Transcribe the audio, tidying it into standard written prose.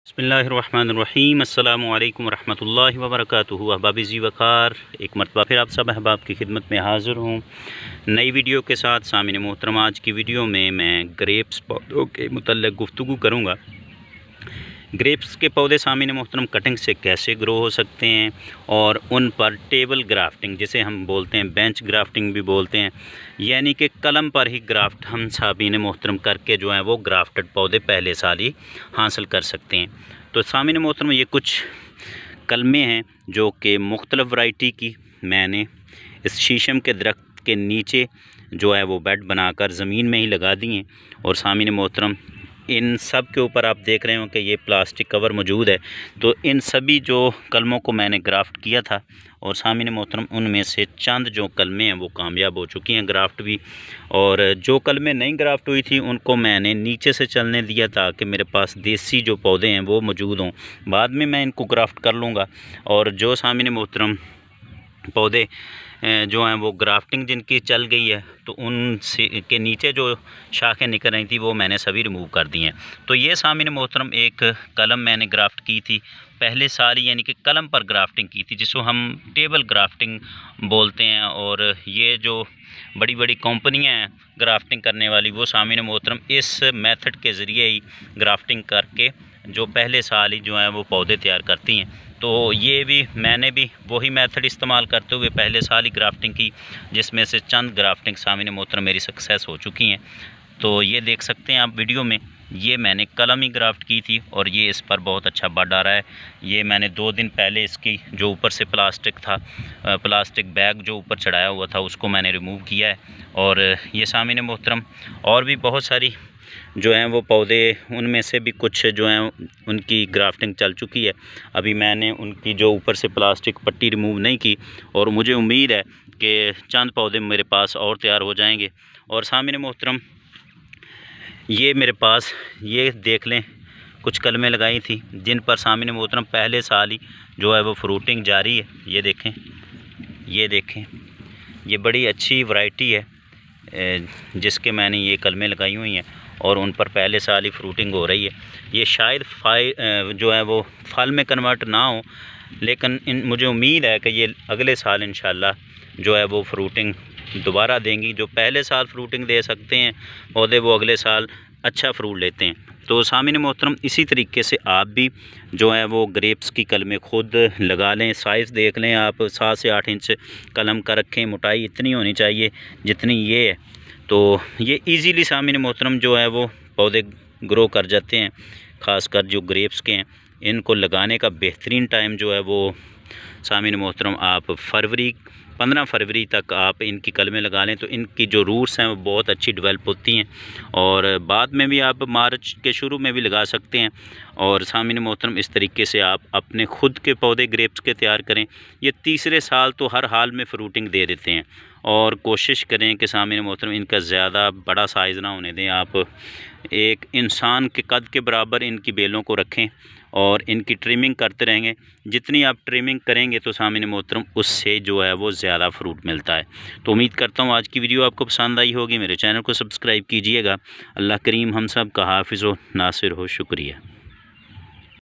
बिस्मिल्लाहिर्रहमानिर्रहीम अस्सलामु अलैकुम रहमतुल्लाहि व बरकातुहू। अहबाब जी वक़ार, एक मरतबा फिर आप सब अहबाब की खिदमत में हाज़िर हूँ नई वीडियो के साथ। सामिन मोहतरम, आज की वीडियो में मैं ग्रेप्स पौधों के मुतल्लिक़ गुफ्तगू करूँगा। ग्रेप्स के पौधे सामिन मोहतरम कटिंग से कैसे ग्रो हो सकते हैं और उन पर टेबल ग्राफ्टिंग, जिसे हम बोलते हैं बेंच ग्राफ्टिंग भी बोलते हैं, यानी कि कलम पर ही ग्राफ्ट हम सामिन मोहतरम करके जो है वो ग्राफ्टेड पौधे पहले साल ही हासिल कर सकते हैं। तो सामिन मोहतरम, ये कुछ कलमें हैं जो कि मुख्तलिफ़ वैरायटी की मैंने इस शीशम के दरख्त के नीचे जो है वो बेड बनाकर ज़मीन में ही लगा दिए। और सामिन मोहतरम, इन सब के ऊपर आप देख रहे हो कि ये प्लास्टिक कवर मौजूद है। तो इन सभी जो कलमों को मैंने ग्राफ्ट किया था, और सामिन मोहतरम उनमें से चंद जो कलमें हैं वो कामयाब हो चुकी हैं ग्राफ्ट भी, और जो कलमें नहीं ग्राफ्ट हुई थी उनको मैंने नीचे से चलने दिया ताकि मेरे पास देसी जो पौधे हैं वो मौजूद हों। बाद में मैं इनको ग्राफ्ट कर लूँगा। और जो सामिन मोहतरम पौधे जो हैं वो ग्राफ्टिंग जिनकी चल गई है, तो उन से के नीचे जो शाखें निकल रही थी वो मैंने सभी रिमूव कर दी हैं। तो ये सामिन मोहतरम एक कलम मैंने ग्राफ्ट की थी पहले साल, यानी कि कलम पर ग्राफ्टिंग की थी, जिसको हम टेबल ग्राफ्टिंग बोलते हैं। और ये जो बड़ी बड़ी कंपनियां हैं ग्राफ्टिंग करने वाली, वो सामिन मोहतरम इस मेथड के ज़रिए ही ग्राफ्टिंग करके जो पहले साल ही जो है वो पौधे तैयार करती हैं। तो ये भी मैंने भी वही मेथड इस्तेमाल करते हुए पहले साल ही ग्राफ्टिंग की, जिसमें से चंद ग्राफ्टिंग सामिन मोहतरम मेरी सक्सेस हो चुकी हैं। तो ये देख सकते हैं आप वीडियो में, ये मैंने कलम ही ग्राफ्ट की थी और ये इस पर बहुत अच्छा बड आ रहा है। ये मैंने 2 दिन पहले इसकी जो ऊपर से प्लास्टिक था, प्लास्टिक बैग जो ऊपर चढ़ाया हुआ था, उसको मैंने रिमूव किया है। और ये सामिन मोहतरम और भी बहुत सारी जो हैं वो पौधे, उनमें से भी कुछ जो हैं उनकी ग्राफ्टिंग चल चुकी है। अभी मैंने उनकी जो ऊपर से प्लास्टिक पट्टी रिमूव नहीं की, और मुझे उम्मीद है कि चंद पौधे मेरे पास और तैयार हो जाएंगे। और सामिन मोहतरम, ये मेरे पास ये देख लें कुछ कलमें लगाई थी जिन पर सामिन मोहतरम पहले साल ही जो है वो फ्रूटिंग जारी है। ये देखें, ये देखें, ये बड़ी अच्छी वैरायटी है जिसके मैंने ये कलमें लगाई हुई हैं और उन पर पहले साल ही फ्रूटिंग हो रही है। ये शायद जो है वो फल में कन्वर्ट ना हो, लेकिन मुझे उम्मीद है कि ये अगले साल इंशाल्लाह जो है वो फ्रूटिंग दोबारा देंगी। जो पहले साल फ्रूटिंग दे सकते हैं पौधे, वो अगले साल अच्छा फ्रूट लेते हैं। तो सामिन मोहतरम, इसी तरीके से आप भी जो है वो ग्रेप्स की कलमें खुद लगा लें। साइज़ देख लें आप, 7 से 8 इंच कलम का रखें, मोटाई इतनी होनी चाहिए जितनी ये है। तो ये इजीली सामिन मोहतरम जो है वो पौधे ग्रो कर जाते हैं। ख़ासकर जो ग्रेप्स के हैं, इनको लगाने का बेहतरीन टाइम जो है वो सामिन मोहतरम आप 15 फरवरी तक आप इनकी कलमें लगा लें, तो इनकी जो रूट्स हैं वो बहुत अच्छी डेवलप होती हैं। और बाद में भी आप मार्च के शुरू में भी लगा सकते हैं। और सामिन मोहतरम, इस तरीके से आप अपने खुद के पौधे ग्रेप्स के तैयार करें। ये तीसरे साल तो हर हाल में फ्रूटिंग दे देते हैं। और कोशिश करें कि सामिन मोहतरम इनका ज़्यादा बड़ा साइज़ ना होने दें। आप एक इंसान के कद के बराबर इनकी बेलों को रखें और इनकी ट्रिमिंग करते रहेंगे। जितनी आप ट्रिमिंग करेंगे तो सामिन मोहतरम उससे जो है वो ज़्यादा फ्रूट मिलता है। तो उम्मीद करता हूँ आज की वीडियो आपको पसंद आई होगी। मेरे चैनल को सब्सक्राइब कीजिएगा। अल्लाह करीम हम सब का हाफिज़ व नासिर हो। शुक्रिया।